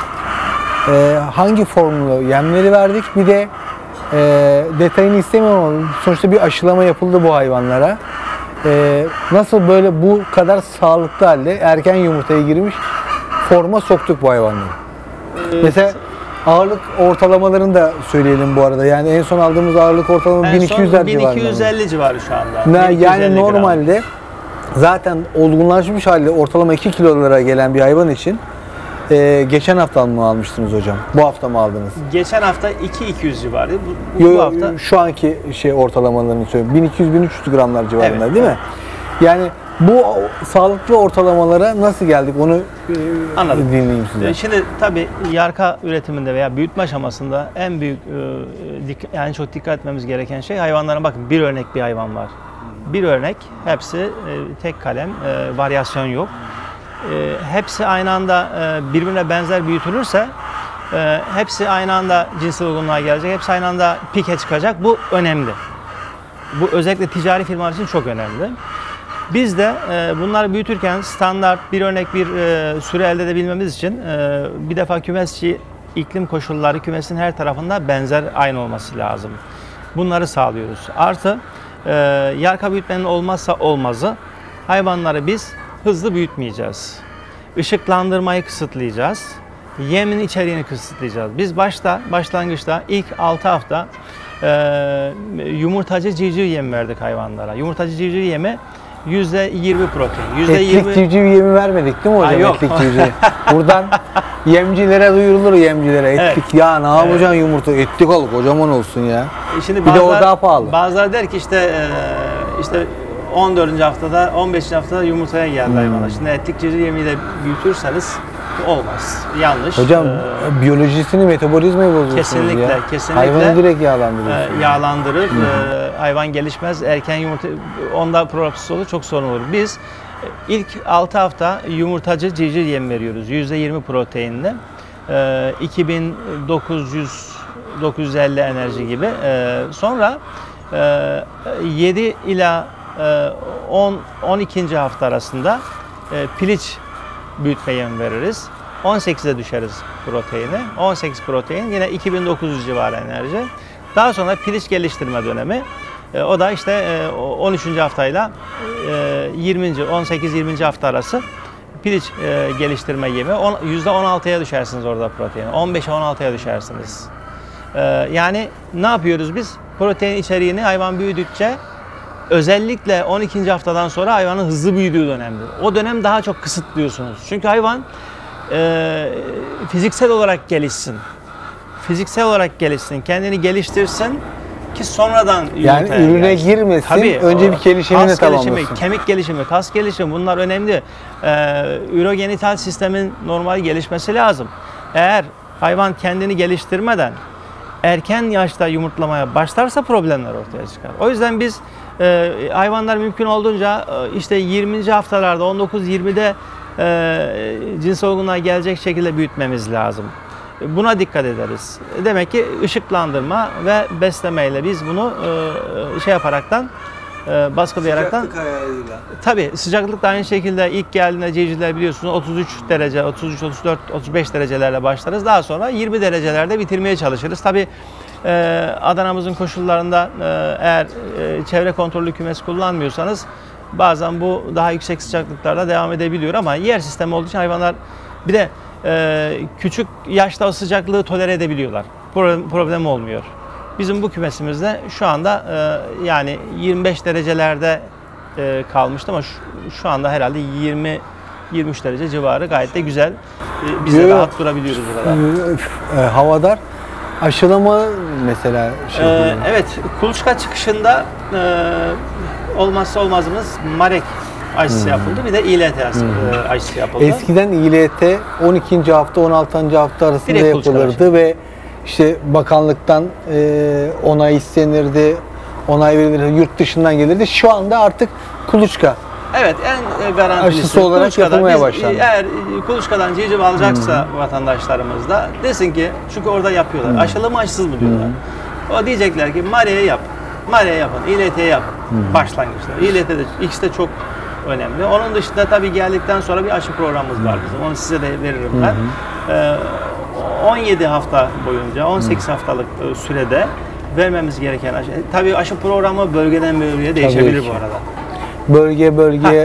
e, hangi formlu yemleri verdik? Bir de e, detayını istemiyorum ama sonuçta bir aşılama yapıldı bu hayvanlara. E, nasıl böyle bu kadar sağlıklı halde erken yumurtaya girmiş forma soktuk bu hayvanları? Mesela ağırlık ortalamalarını da söyleyelim bu arada. Yani en son aldığımız ağırlık ortalama En bin iki yüzler son bin iki yüz civarında. elli civarı şu anda. Na- bin iki yüz elli Yani gram. normalde zaten olgunlaşmış halde ortalama iki kilolara gelen bir hayvan için e, geçen hafta mı almıştınız hocam? Bu hafta mı aldınız? Geçen hafta iki iki yüz civarı. Bu, bu, Yo, bu yo, hafta şu anki şey ortalamalarını söylüyorum. bin iki yüz bin üç yüz gramlar civarında Evet, değil mi? Yani bu sağlıklı ortalamalara nasıl geldik onu e, Anladım. dinleyeyim sizden. E, Şimdi tabii yarka üretiminde veya büyütme aşamasında en büyük e, dik- yani en çok dikkat etmemiz gereken şey hayvanların, bakın bir örnek bir hayvan var. Bir örnek, hepsi e, tek kalem, e, varyasyon yok. E, hepsi aynı anda e, birbirine benzer büyütülürse e, hepsi aynı anda cinsel olgunluğa gelecek, hepsi aynı anda pike çıkacak. Bu önemli. Bu özellikle ticari firmalar için çok önemli. Biz de e, bunları büyütürken standart bir örnek bir e, süre elde edebilmemiz için e, bir defa kümesçi iklim koşulları kümesin her tarafında benzer aynı olması lazım. Bunları sağlıyoruz. Artı e, yarka büyütmenin olmazsa olmazı, hayvanları biz hızlı büyütmeyeceğiz. Işıklandırmayı kısıtlayacağız. Yemin içeriğini kısıtlayacağız. Biz başta başlangıçta ilk altı hafta e, yumurtacı civciv yemi verdik hayvanlara. Yumurtacı civciv yemi yüzde yirmi protein. yüzde Etlik yirmi civciv yemi vermedik değil mi hocam? Ha, yok. Etlik civciv. Buradan yemcilere duyurulur yemcilere. Etlik Evet. ya ne yapacaksın yumurta? Etlik al kocaman olsun ya. Şimdi Bir de o bazılar- daha pahalı. Bazıları der ki işte e, işte on dördüncü haftada, on beşinci haftada yumurtaya geldi Hmm. hayvanlar. Şimdi etlik civciv yemiyle büyütürseniz olmaz. Yanlış. Hocam Ee, biyolojisini, metabolizmayı bozuyorsunuz Kesinlikle, ya. kesinlikle. Hayvanı direkt yağlandırıyorsunuz. e, yağlandırır. E, hayvan gelişmez. Erken yumurta, onda prolapsis olur, çok sorun olur. Biz e, ilk altı hafta yumurtacı civciv yemi veriyoruz. yüzde yirmi proteinli. E, iki bin dokuz yüz dokuz yüz elli enerji gibi. E, sonra e, yedi ila e, on on ikinci hafta arasında e, piliç büyütme yemi veririz. on sekize düşeriz proteini. on sekiz protein, yine iki bin dokuz yüz civarı enerji. Daha sonra piliç geliştirme dönemi. E, o da işte e, on üçüncü haftayla e, yirminci on sekiz yirminci hafta arası piliç e, geliştirme yemi. yüzde on altıya düşersiniz orada proteini. on beşe on altıya düşersiniz. E, yani ne yapıyoruz biz? Protein içeriğini hayvan büyüdükçe, özellikle on ikinci haftadan sonra hayvanın hızlı büyüdüğü dönemdir. O dönem daha çok kısıtlıyorsunuz. Çünkü hayvan e, fiziksel olarak gelişsin. Fiziksel olarak gelişsin, kendini geliştirsin ki sonradan Yani yumurtaya ürüne gelsin. girmesin, Tabii, önce bir gelişimini kas gelişimi, tamamlasın. kemik gelişimi, kas gelişimi, bunlar önemli. Ee, ürogenital sistemin normal gelişmesi lazım. Eğer hayvan kendini geliştirmeden erken yaşta yumurtlamaya başlarsa problemler ortaya çıkar. O yüzden biz e, hayvanlar mümkün olduğunca e, işte yirminci haftalarda, on dokuz yirmide e, cins olgunluğa gelecek şekilde büyütmemiz lazım. Buna dikkat ederiz. Demek ki ışıklandırma ve beslemeyle biz bunu e, şey yaparaktan, e, baskılayaraktan, Sıcaklık ayarıyla. tabii sıcaklık da aynı şekilde ilk geldiğinde civcivler biliyorsunuz otuz üç derece, otuz üç, otuz dört, otuz beş derecelerle başlarız. Daha sonra yirmi derecelerde bitirmeye çalışırız. Tabii e, Adana'mızın koşullarında e, eğer e, çevre kontrollü kümes kullanmıyorsanız bazen bu daha yüksek sıcaklıklarda devam edebiliyor, ama yer sistemi olduğu için hayvanlar bir de e, küçük yaşta o sıcaklığı tolere edebiliyorlar. Problem, problem olmuyor. Bizim bu kümesimizde şu anda e, yani yirmi beş derecelerde e, kalmıştı, ama şu, şu anda herhalde yirmi yirmi üç derece civarı, gayet de güzel. E, biz de Yok. rahat durabiliyoruz burada. E, havadar aşılama mesela şey Ee, yapıyor. evet, kuluçka çıkışında e, olmazsa olmazımız marek aşısı yapıldı. Bir de İ L T e, aşısı yapıldı. Eskiden İ L T on ikinci hafta on altıncı hafta arasında Direkt kuluçka yapılırdı ve işte bakanlıktan e, onay istenirdi, onay verilirdi, yurt dışından gelirdi. Şu anda artık kuluçka. Evet, en e, garantilisi Aşısı olarak kuluçkadan. yapılmaya Biz, başlandı. Eğer e, kuluçkadan civciv alacaksa vatandaşlarımız da desin ki, çünkü orada yapıyorlar. Aşılı mı aşısız mı diyorlar. O diyecekler ki Mare'ye yap. Mare'ye yapın, İ L T'ye yap. Başlangıçta. İ L T'de ikisi de çok önemli. Onun dışında tabii geldikten sonra bir aşı programımız var bizim. Onu size de veririm ben. Ee, on yedi hafta boyunca, on sekiz haftalık e, sürede vermemiz gereken aşı. Tabii aşı programı bölgeden bölgeye değişebilir ki. bu arada. Bölge bölge e,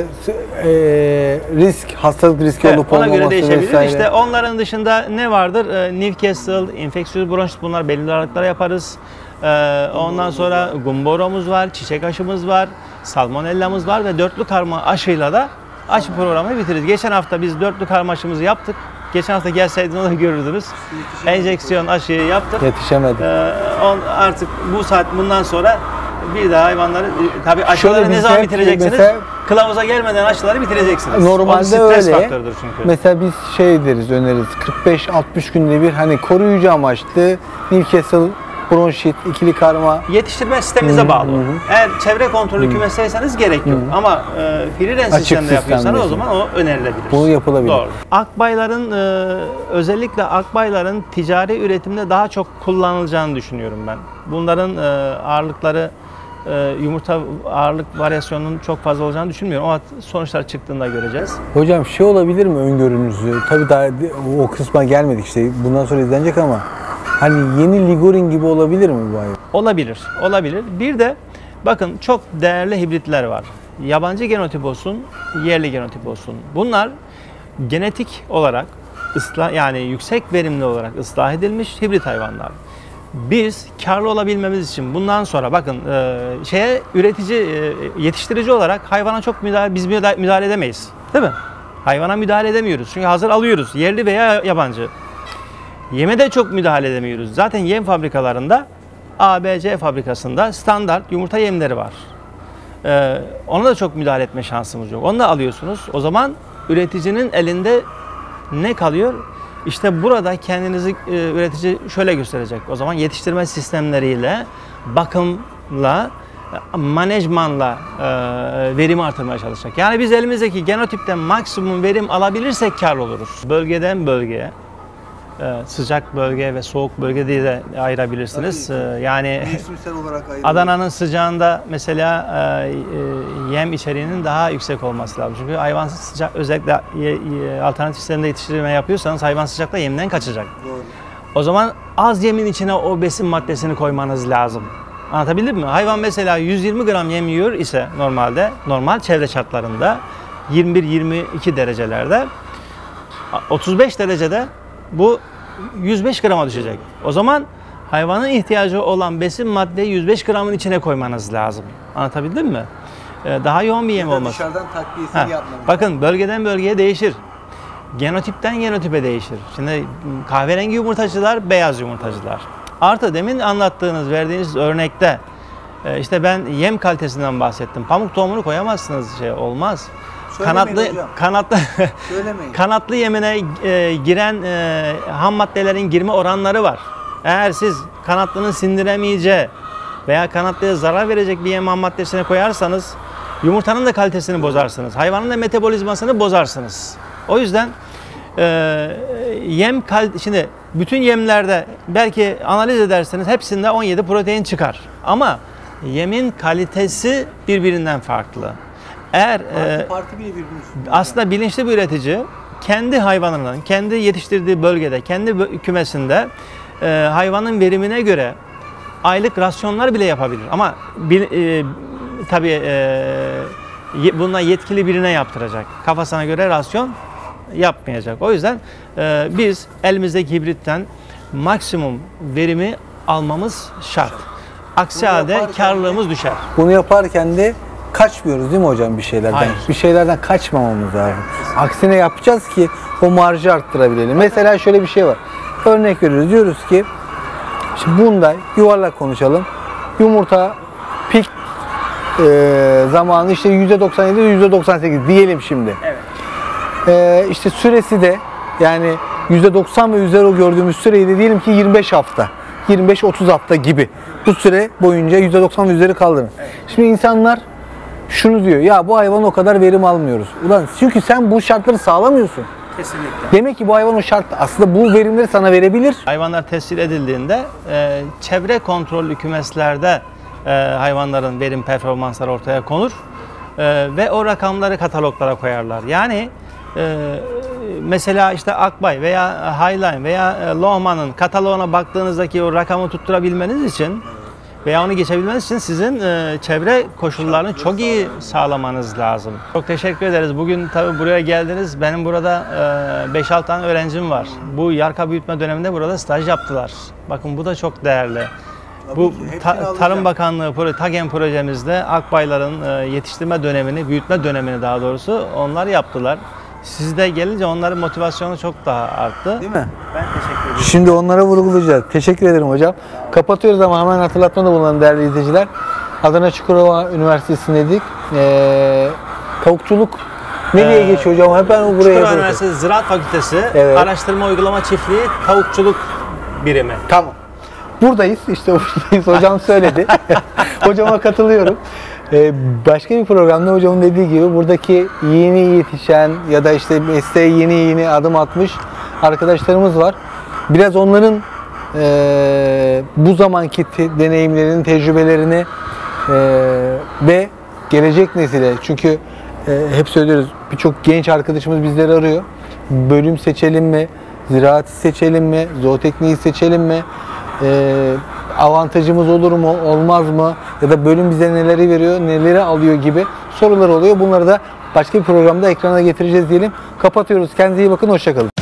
risk, hastalık riski Evet, olup ona olmaması göre değişebilir. vesaire. İşte onların dışında ne vardır? Ee, Newcastle, infeksiyöz bronşit, bunlar belirli aralıklara yaparız. Ee, ondan sonra gumboromuz var, çiçek aşımız var, salmonellamız var ve dörtlü karma aşıyla da aşı programını bitiririz. Geçen hafta biz dörtlü karma aşımızı yaptık. Geçen hafta gelseydiniz onu da görürdünüz. Enjeksiyon aşıyı yaptık. Yetişemedi. Ee, on, artık bu saat bundan sonra bir daha hayvanları, tabii aşıları Şöyle ne biz zaman hep bitireceksiniz? mesela- Kılavuza gelmeden aşıları bitireceksiniz. O Normalde stres öyle. faktörüdür çünkü. Mesela biz şey deriz, öneririz. kırk beş altmış günde bir hani koruyucu amaçlı Newcastle bronşit, ikili karma. Yetiştirme sisteminize bağlı. Eğer çevre kontrolü kümesteyseniz gerek yok. Ama e, free range Açık sistemde yapıyorsanız o sistemde. zaman o önerilebilir. Bu yapılabilir. Doğru. Akbayların e, özellikle akbayların ticari üretimde daha çok kullanılacağını düşünüyorum ben. Bunların e, ağırlıkları, e, yumurta ağırlık varyasyonunun çok fazla olacağını düşünmüyorum, ama sonuçlar çıktığında göreceğiz. Hocam şey olabilir mi öngörünüzü? Tabii daha o kısma gelmedik işte. Bundan sonra izlenecek ama hani yeni Ligorin gibi olabilir mi bu hayvan? Olabilir, olabilir. Bir de bakın, çok değerli hibritler var. Yabancı genotip olsun, yerli genotip olsun. Bunlar genetik olarak ıslah, yani yüksek verimli olarak ıslah edilmiş hibrit hayvanlar. Biz karlı olabilmemiz için bundan sonra bakın e, şeye üretici, e, yetiştirici olarak hayvana çok müdahale, biz müdahale, müdahale edemeyiz. Değil mi? Hayvana müdahale edemiyoruz. Çünkü hazır alıyoruz. Yerli veya yabancı. Yeme de çok müdahale edemiyoruz. Zaten yem fabrikalarında A B C fabrikasında standart yumurta yemleri var. Ee, ona da çok müdahale etme şansımız yok. Onu da alıyorsunuz. O zaman üreticinin elinde ne kalıyor? İşte burada kendinizi e, üretici şöyle gösterecek. O zaman yetiştirme sistemleriyle, bakımla, manejmanla e, verimi artırmaya çalışacak. Yani biz elimizdeki genotipten maksimum verim alabilirsek kar oluruz. Bölgeden bölgeye, e, sıcak bölge ve soğuk bölge diye de ayırabilirsiniz. E, yani Adana'nın sıcağında mesela e, e, yem içeriğinin daha yüksek olması lazım. Çünkü hayvan sıcak, özellikle ye, ye, alternatif sistemde yetiştirme yapıyorsanız hayvan sıcakta yemden kaçacak. Doğru. O zaman az yemin içine o besin maddesini koymanız lazım. Anlatabildim mi? Hayvan mesela yüz yirmi gram yem yiyor ise normalde, normal çevre şartlarında yirmi bir yirmi iki derecelerde, otuz beş derecede bu yüz beş grama düşecek. O zaman hayvanın ihtiyacı olan besin maddeyi yüz beş gramın içine koymanız lazım. Anlatabildim mi? Ee, daha yoğun bir yem olması. Dışarıdan takviyesini yapmanız. Bakın bölgeden bölgeye değişir. Genotipten genotipe değişir. Şimdi kahverengi yumurtacılar, beyaz yumurtacılar. Artı demin anlattığınız, verdiğiniz örnekte işte ben yem kalitesinden bahsettim. Pamuk tohumunu koyamazsınız, şey olmaz. Söylemeyin kanatlı hocam. kanatlı kanatlı yemine e, giren e, ham maddelerin girme oranları var. Eğer siz kanatlının sindiremeyeceği veya kanatlıya zarar verecek bir yem ham maddesine koyarsanız yumurtanın da kalitesini bozarsınız. Hayvanın da metabolizmasını bozarsınız. O yüzden e, yem kal şimdi bütün yemlerde belki analiz ederseniz hepsinde on yedi protein çıkar. Ama yemin kalitesi birbirinden farklı. Eğer parti, e, parti bile aslında bilinçli bir üretici kendi hayvanının, kendi yetiştirdiği bölgede, kendi kümesinde e, hayvanın verimine göre aylık rasyonlar bile yapabilir. Ama bil, e, tabii e, bununla yetkili birine yaptıracak. Kafasına göre rasyon yapmayacak. O yüzden e, biz elimizdeki hibritten maksimum verimi almamız şart. Aksi halde karlılığımız düşer. Bunu yaparken de kaçmıyoruz değil mi hocam bir şeylerden? Hayır. Bir şeylerden kaçmamamız lazım. Aksine yapacağız ki o marjı arttırabilelim. Mesela şöyle bir şey var. Örnek veriyoruz. Diyoruz ki şimdi bunda yuvarlak konuşalım. Yumurta pik e, zamanı işte yüzde doksan yedi yüzde doksan sekiz diyelim şimdi. Evet. E, işte süresi de yani yüzde doksan ve üzeri gördüğümüz süreyi de diyelim ki yirmi beş hafta. yirmi beş otuz hafta gibi. Bu süre boyunca yüzde doksan ve üzeri kaldırın. Evet. Şimdi insanlar şunu diyor. Ya bu hayvan o kadar verim almıyoruz. Ulan çünkü sen bu şartları sağlamıyorsun. Kesinlikle. Demek ki bu hayvan o şart aslında bu verimleri sana verebilir. Hayvanlar tescil edildiğinde e, çevre kontrollü kümeslerde e, hayvanların verim performansları ortaya konur e, ve o rakamları kataloglara koyarlar. Yani e, mesela işte Akbay veya Highline veya Lohmann'ın kataloğuna baktığınızdaki o rakamı tutturabilmeniz için veya onu geçebilmeniz için sizin e, çevre koşullarını çok iyi sağlamanız lazım. Çok teşekkür ederiz. Bugün tabii buraya geldiniz. Benim burada e, beş altı tane öğrencim var. Bu yarka büyütme döneminde burada staj yaptılar. Bakın bu da çok değerli. Bu ta, Tarım Bakanlığı TAGEN projemizde Akbayların e, yetiştirme dönemini, büyütme dönemini daha doğrusu onlar yaptılar. Siz de gelince onların motivasyonu çok daha arttı. Değil mi? Ben teşekkür ederim. Şimdi onlara vurgulayacağız. Teşekkür ederim hocam. Kapatıyoruz ama hemen hatırlatmada bulunan değerli izleyiciler. Adana Çukurova Üniversitesi'ndeydik. Ee, tavukçuluk nereye ee, geçiyor hocam? Hep ben buraya Çukurova Üniversitesi Ziraat Fakültesi evet. Araştırma Uygulama Çiftliği Tavukçuluk Birimi. Tamam. Buradayız. İşte buradayız. Hocam söyledi. Hocama katılıyorum. Ee, başka bir programda hocamın dediği gibi buradaki yeni yetişen ya da işte mesleğe yeni yeni adım atmış arkadaşlarımız var. Biraz onların e, bu zamanki te- deneyimlerini, tecrübelerini e, ve gelecek nesile çünkü e, hep söylüyoruz birçok genç arkadaşımız bizleri arıyor. Bölüm seçelim mi? Ziraat seçelim mi? Zootekniği seçelim mi? E, avantajımız olur mu, olmaz mı? Ya da bölüm bize neleri veriyor, neleri alıyor gibi sorular oluyor. Bunları da başka bir programda ekrana getireceğiz diyelim. Kapatıyoruz. Kendinize iyi bakın. Hoşça kalın.